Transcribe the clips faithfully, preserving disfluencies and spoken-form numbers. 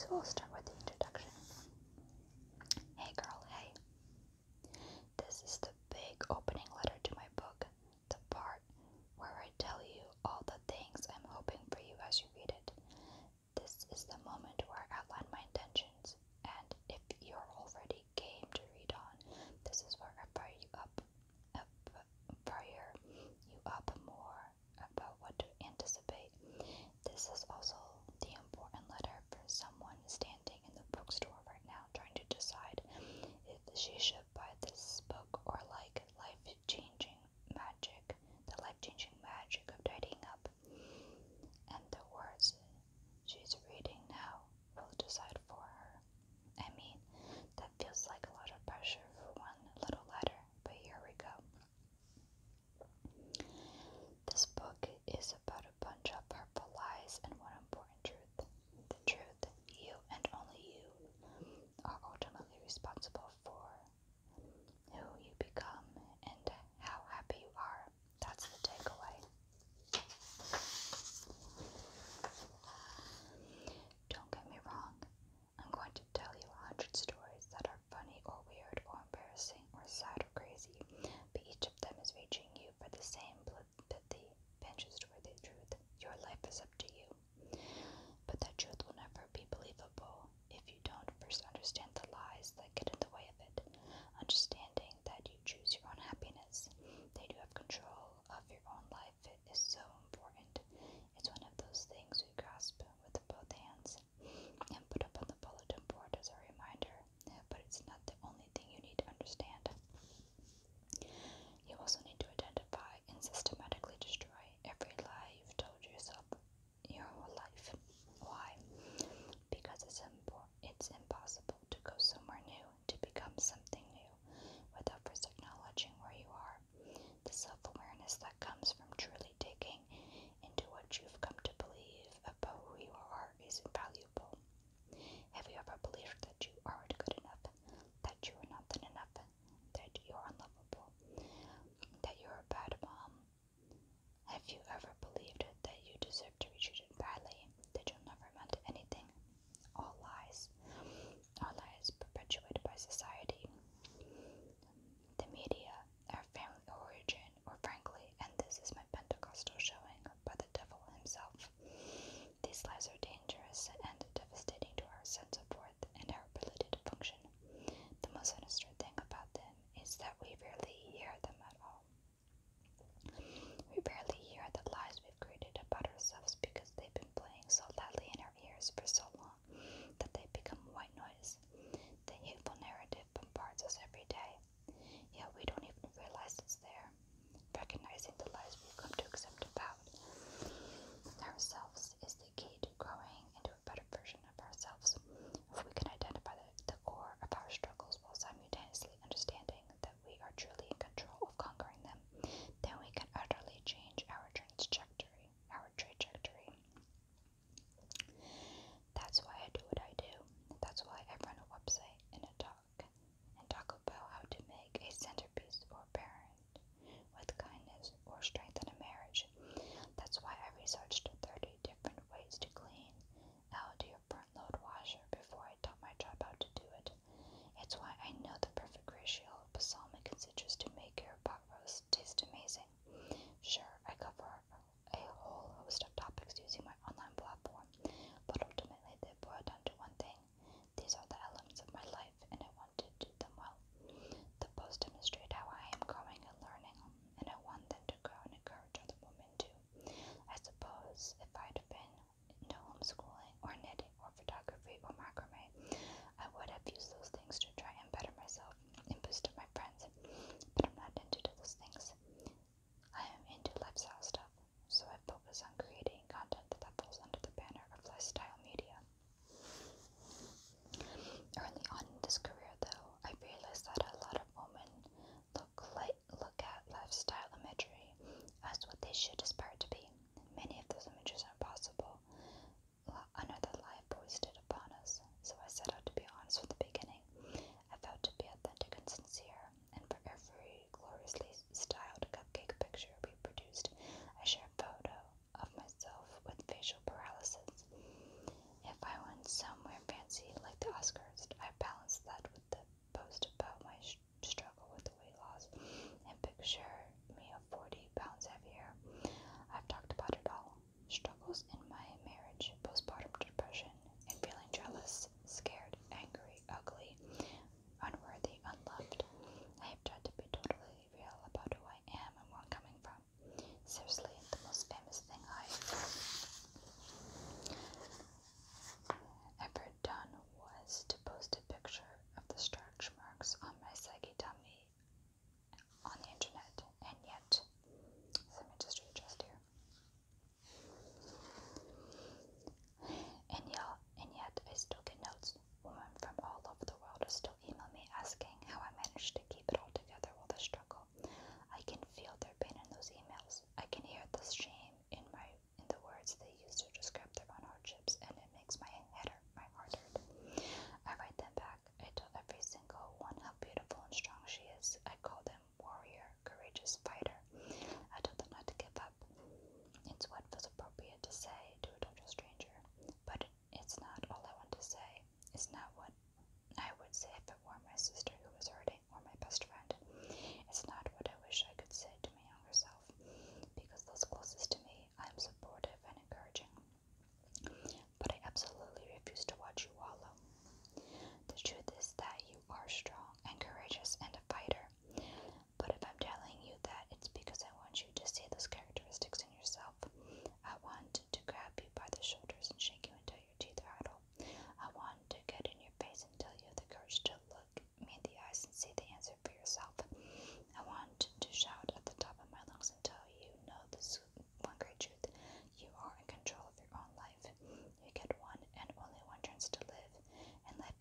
So I'll start with the introduction. Hey girl, hey. This is the big opening letter to my book, the part where I tell you all the things I'm hoping for you as you read it. This is the moment where I outline my intentions, and if you're already game to read on, this is where I fire you up, up, fire you up more about what to anticipate. This is also the important letter for someone standing in the bookstore right now trying to decide if she should buy this book or like life-changing magic, the life-changing magic of tidying up. And the words she's reading now will decide for her. I mean, that feels like a lot of pressure for one little letter, but here we go. This book is about a bunch of purple lies and one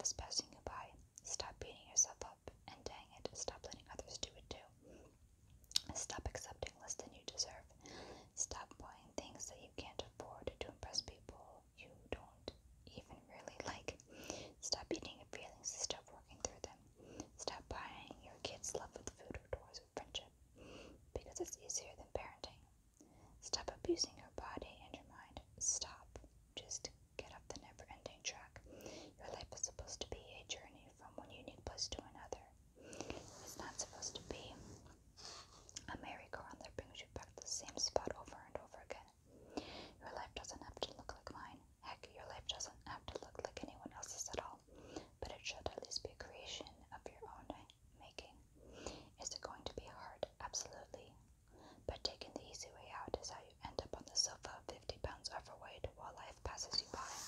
is passing you by. Stop beating yourself up, and dang it, stop letting others do it too. Stop accepting less than you deserve. Stop buying things that you can't afford to impress people you don't even really like. Stop eating your feelings and start working through them. Stop buying your kids love with food or toys or friendship, because it's easier than parenting. Stop abusing your body and your mind. Stop. Just get off the never-ending track. Your life is supposed to be a journey from one unique place to another. It's not supposed to be a merry-go-round that brings you back to the same spot over and over again. Your life doesn't have to look like mine. Heck, your life doesn't have to look like anyone else's at all. But it should at least be a creation of your own making. Is it going to be hard? Absolutely. But taking the easy way out is how you end up on the sofa fifty pounds overweight while life passes you by.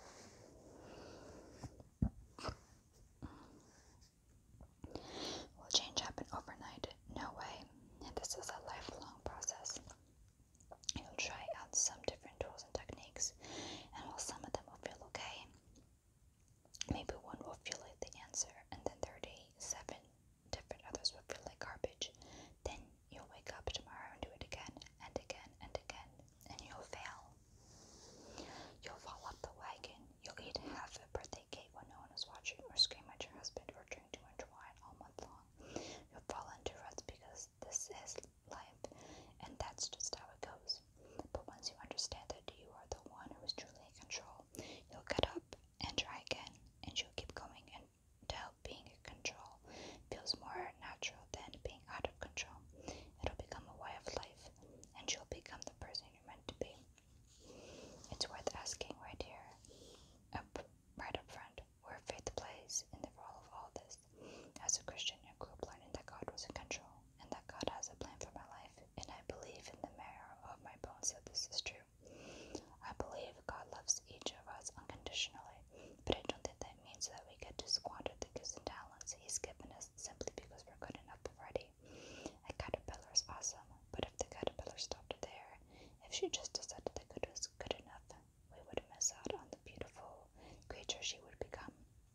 Will change happen overnight? No way. This is a lifelong process. You'll try out some different tools and techniques, and while some of them will feel okay, maybe one will feel like the answer, and then thirty-seven different others will feel like garbage. Then you'll wake up tomorrow and do it again, and again, and again, and you'll fail. You'll fall off the wagon. You'll eat half a birthday cake when no one is watching, or scream at your husband, or drink too much wine all month long. You'll fall into ruts because this is life, and that's just how it goes. But once you understand that you are the one who is truly in control, you'll get up and try again, and you'll keep going until being in control feels more natural than being out of control. It'll become a way of life, and you'll become the person you're meant to be. It's worth asking right here, up, right up front, where faith plays in the role of all this. As a Christian, I grew up learning that God was in control, and that God has a plan for my life, and I believe in the marrow of my bones that this is true. I believe God loves each of us unconditionally, but I don't think that means that we get to squander the gifts and talents He's given us simply because we're good enough already. A caterpillar is awesome, but if the caterpillar stopped there, if she just decided that good was good enough, we would miss out on the beautiful creature she would become.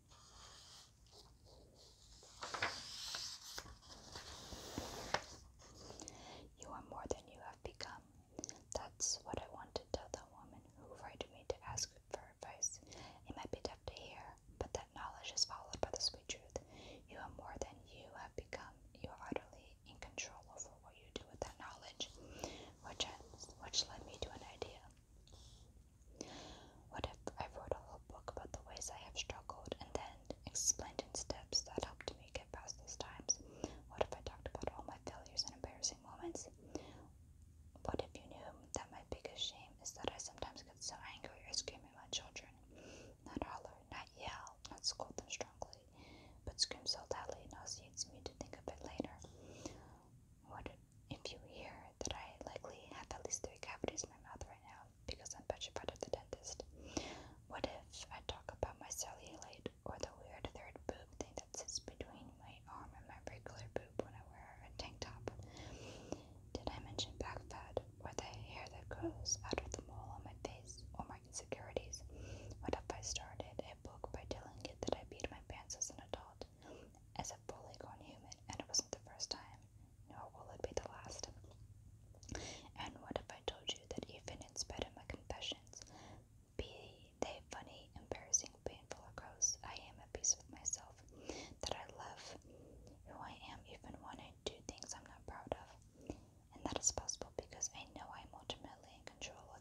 You are more than you have become. That's what I want to tell the woman who wrote me to ask for advice. It might be tough to hear, but that knowledge is followed by the sweet truth. You are more than you have become. You are utterly in control over what you do with that knowledge, which has, which led me to an idea. What if I wrote a whole book about the ways I have struggled and then explained in steps that helped me get past those times? What if I talked about all my failures and embarrassing moments? What if you knew that my biggest shame is that I sometimes get so angry I scream at my children? Not holler, not yell, not scold them strongly, but scream so loudly it nauseates me to think of it later. What if you hear that I likely have at least three cavities in my mouth right now because I'm petrified of the dentist? What if I talk about my cellulite or the weird third boob thing that sits between my arm and my regular boob when I wear a tank top? Did I mention back fat or the hair that grows out of the mole on my face or my insecurities? What if I started a book by telling you that I beat my pants as an adult, as a fully grown human, and it wasn't the first time, nor will it be the last? And what if I told you that even in spite of my confessions, be they funny, embarrassing, painful, or gross, I am at peace with myself, that I love who I am even when I do things I'm not proud of? And that is possible because I know I am ultimately in control of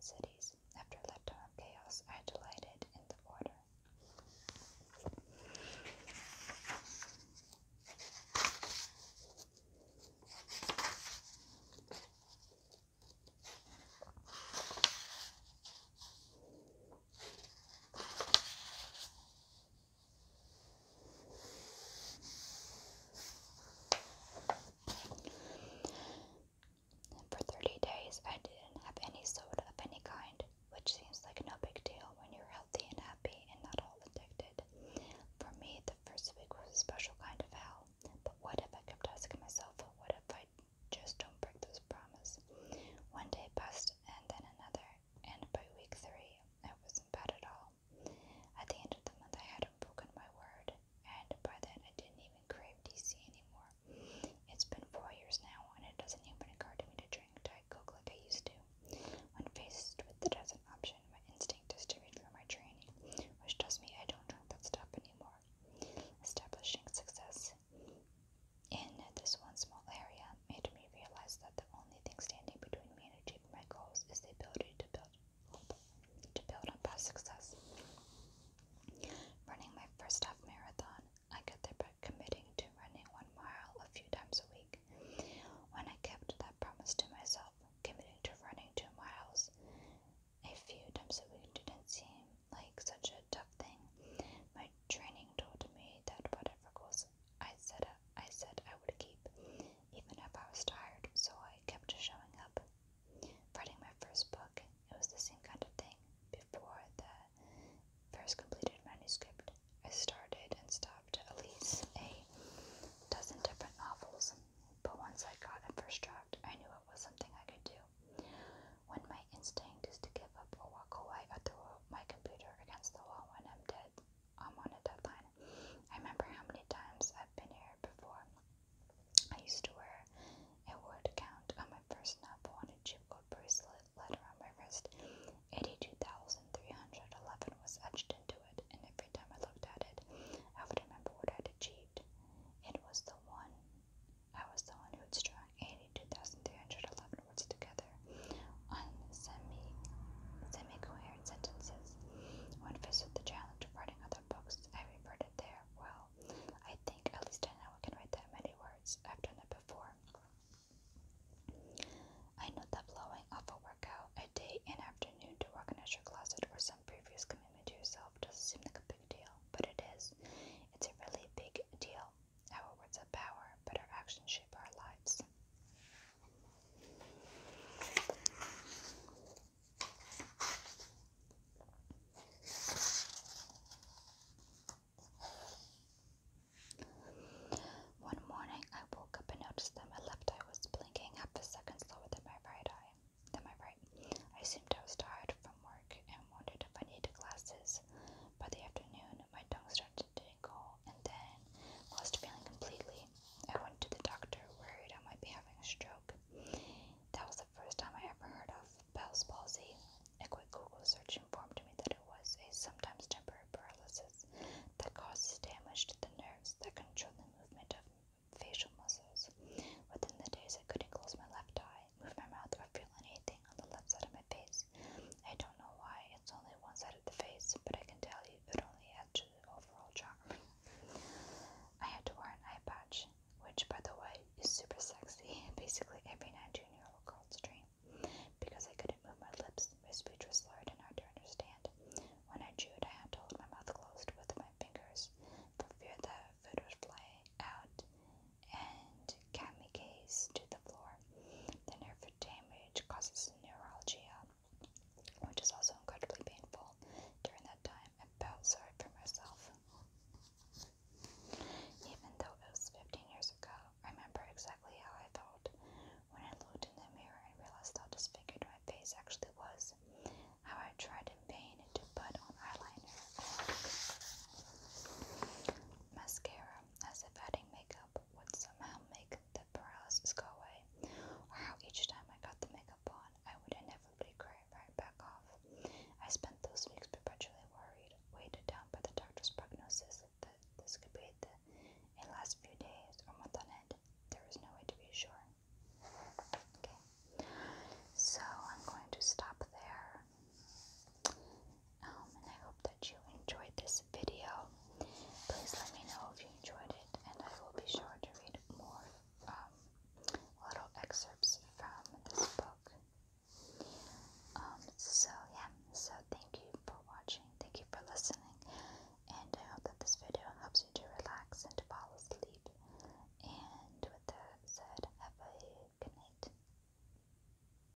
city.